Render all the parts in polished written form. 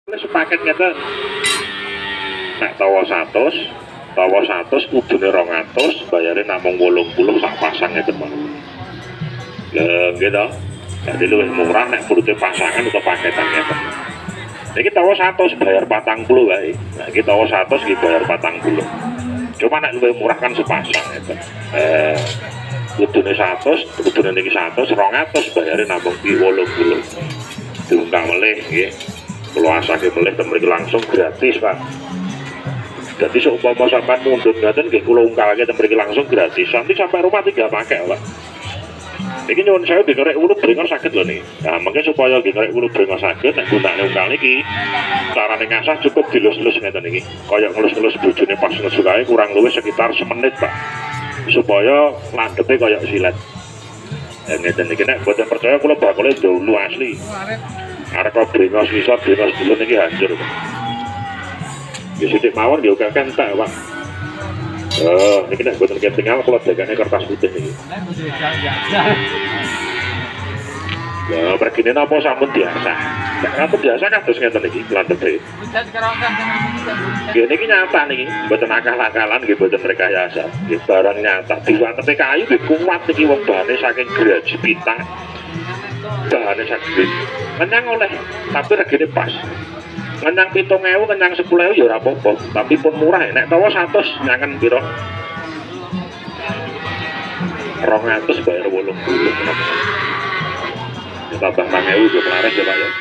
sepaket ngeten. Nek tawa 100 kudune 200, bayare namung 80 sak pasang ngeten mawon. Lha nggih to. Jadi luwih murah nek purute pasangan atau paketan ngeten. Niki tawa 100 bayar 40 wae. Nah iki tawa 100 iki bayar 40. Cuma nek luwih murah kan sepasang ngeten. Kudune 100, kudune niki 100, 200 bayare namung 80. Diundang melih nggih. Kula asake melih mriki langsung gratis, Pak. Jadi seumpama sampean mundhut ngaten nggih kula ungkalake mriki langsung gratis. Nanti sampai rumah 3 pakai, Pak. Iki nyuwun saya dikorek ulu bringor saged lho niki. Nah, mungkin supaya dikorek ulu bringor saged nek gunane ungkal niki carane ngasah cukup dilus-lus ngeten iki. Kaya ngelus-ngelus bojone pas ngesu kae kurang luwih sekitar semenit, Pak. Supaya landhepe kaya silet. Ya ngeten iki nek boten percaya kula bakule dulu asli. Arep kok bringos ngisor bringos dulu niki hancur, Pak. Ya sithik mawon nggih akeh entek, Pak. Ini nek boten ketingal kula dagane kertas putih iki. Ya, pergine napa sampun biasa. Nek napa biasa kados ngeten iki landhepe. Nggih niki nyata niki, boten akal-akalan nggih boten rekayasa. Nggih barang nyata. Diwatepe kayu nggih kuat niki wong bahane saking geraji pitang. Bahane saking kenyang oleh, tapi regane pas. Kenyang 7.000, kenyang 10.000 ya ora apa-apa, tapi pun murah ya. Nek tawa 100 nyangen piro? 200 bayar 80. Tambah 6.000 yo laris ya, Pak ya.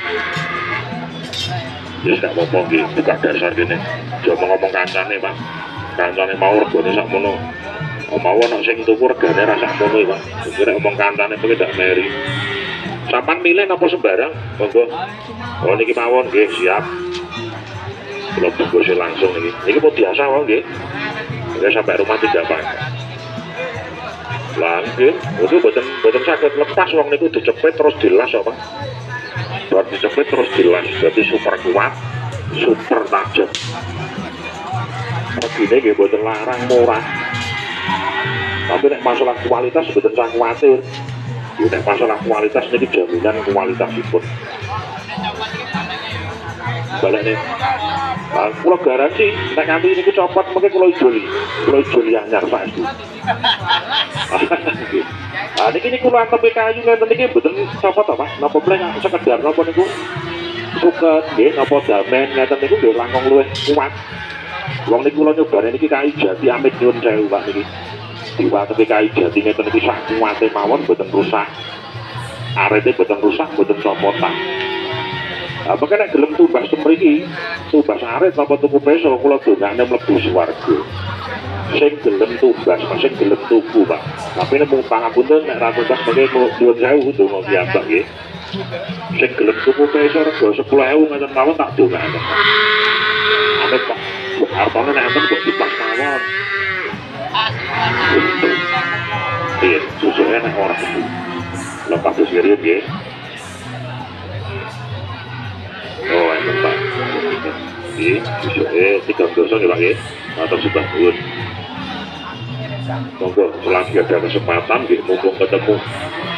Ya gak apa-apa nggih, buka dasar kene. Aja ngomong kancane, Pak. Kancane mau regane sakmono. Mau ana sing tuku regane ra sakmono, Pak. Kira ngomong kancane kuwi dak meri. Sampan milih napa sembarang? Monggo. Oh niki mawon nggih, siap. Kula bungkus langsung niki. Niki mau biasa wae nggih. Ya sampai rumah 3 paket. Lah nggih, itu boten saged lepas wong niku dicepit terus dilas kok, Pak. Bar dicepit terus dilas. Jadi super kuat, super tajam. Regine nggih boten larang, murah. Tapi nek masalah kualitas boten sak kuwatir. Nek masalah kualitas niki jaminan kualitasipun. Balik nih. Nah, kula garansi nek nganti niku copot mungkin kula ijoli anyar saiki. Ah niki kula antepe kayu ngeten niki mboten copot to, Mas. Napa bleng sekedar napa niku suket nggih napa damen ngeten niku nggih langkung luwih kuat. Wong niku kula nyobane niki kayu jati amit nyuwun sewu, Pak niki. Diwatepe kayu jati ngeten niki sak kuwate mawon mboten rusak. Arete mboten rusak, mboten copotan. Apa kan nek gelem tumbas mriki, tumbas arit apa tuku peso kula dongane mlebu swarga. Sing gelem tumbas, sing gelem tuku, Pak. Tapi nek mung pangapunten nek ra tumbas mengke nyuwun sewu donga piyambak nggih. Sing gelem tuku peso rega 10.000 ngoten mawon tak dongane. Amit, Pak. Artane nek enten kok tumbas mawon. Iya, susuke nek ora itu. Lepas sendiri nggih. Oh, enak, Pak. Ini besok 3 dosa ya, Pak ya. Atau sudah turun. Monggo selagi ada kesempatan, mumpung ketemu